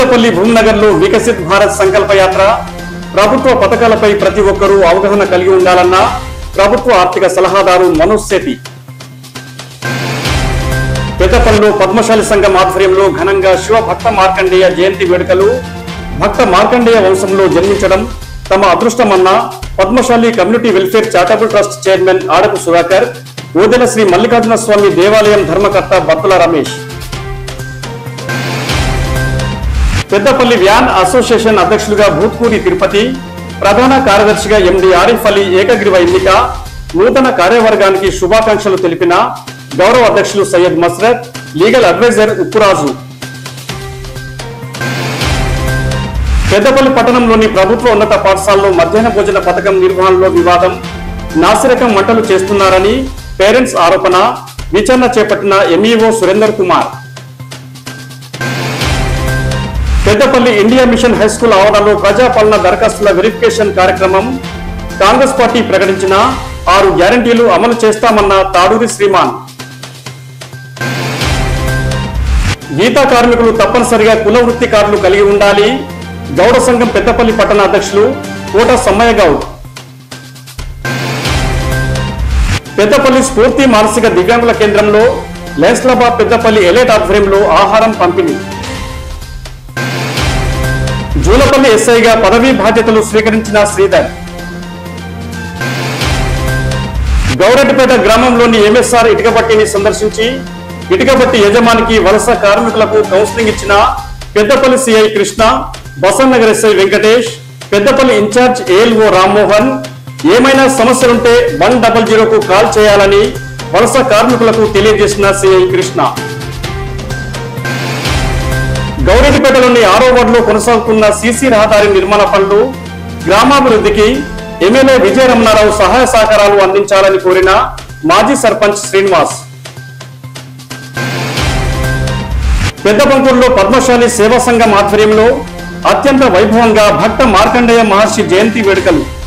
పెద్దపల్లి భూమనగర్లో వికసిత్ భారత్ సంకల్ప యాత్ర ప్రభుత్వ పథకాలపై ప్రతి ఒక్కరూ అవగాహన కలిగి ఉండాలన్న ప్రభుత్వ ఆర్థిక సలహాదారు మనోజ్ సేతి. పెద్దపల్లిలో పద్మశాలి సంఘం ఆధ్వర్యంలో ఘనంగా శివ భక్త మార్కండేయ జయంతి వేడుకలు. భక్త మార్కండేయ వంశంలో జన్మించడం తమ అదృష్టమన్న Padmashali community welfare charitable trust chairman Adapu Sudhakar, Odela Shri Mallikarjuna Swamy దేవాలయం ధర్మకర్త బత్తుల రమేష్. పెద్దపల్లి వ్యాన్ అసోసియేషన్ అధ్యక్షులుగా భూత్కూరి తిరుపతి, ప్రధాన కార్యదర్శిగా ఎండి ఆరిఫ్ అలీ ఏకగ్రీవ ఎన్నిక. నూతన కార్యవర్గానికి శుభాకాంక్షలు తెలిపిన గౌరవ అధ్యక్షులు సయ్యద్ మస్రత్, లీగల్ అడ్వైజర్ ఉప్పురాజు. పెద్దపల్లి పట్టణంలోని ప్రభుత్వ ఉన్నత పాఠశాలలో మధ్యాహ్న భోజన పథకం నిర్వహణలో వివాదం. నాసిరకం వంటలు చేస్తున్నారని పేరెంట్స్ ఆరోపణ. విచారణ చేపట్టిన MEO Surender Kumar. Peddapalli India mission high school ఆవరణలో ప్రజాపాలన దరఖాస్తుల వెరిఫికేషన్ కార్యక్రమం. కాంగ్రెస్ పార్టీ ప్రకటించిన 6 గ్యారంటీలు అమలు చేస్తామన్న తాడూరి శ్రీమాన్. గీతా కార్మికులు తప్పనిసరిగా కుల వృత్తి కార్డులు కలిగి ఉండాలి. గౌడ సంఘం పెద్దపల్లి పట్టణ అధ్యక్షులు కోట సమ్మయ్య గౌడ్. పెద్దపల్లి స్ఫూర్తి మానసిక దివ్యాంగుల కేంద్రంలో లెన్స్లాబాద్ పెద్దపల్లి ఎలైట్ ఆధ్వర్యంలో ఆహారం పంపిణీ. జూలపల్లి ఎస్ఐగా పదవీ బాధ్యతలు స్వీకరించిన శ్రీధర్. గౌరెడ్డిపేట గ్రామంలోని ఎంఎస్ఆర్ ఇటుకబట్టిని సందర్శించి ఇటుకబట్టి యజమానికి వలస కార్మికులకు కౌన్సిలింగ్ ఇచ్చిన Peddapalli CI Krishna, Basannagar SI Venkatesh, Peddapalli in charge ALO Rammohan. ఏమైనా సమస్యలుంటే 100కు కాల్ చేయాలని వలస కార్మికులకు తెలియజేసిన సిఐ కృష్ణ. గౌరెడ్డిపేటలోని 6వ వార్డులో కొనసాగుతున్న సీసీ రహదారి నిర్మాణ పనులు, గ్రామాభివృద్ధికి ఎమ్మెల్యే విజయరమణారావు సహాయ సహకారాలు అందించాలని కోరిన మాజీ సర్పంచ్ శ్రీనివాస్. పెద్దబంకూరులో పద్మశాలి సేవా సంఘం ఆధ్వర్యంలో అత్యంత వైభవంగా భక్త మార్కండేయ మహర్షి జయంతి వేడుకలు.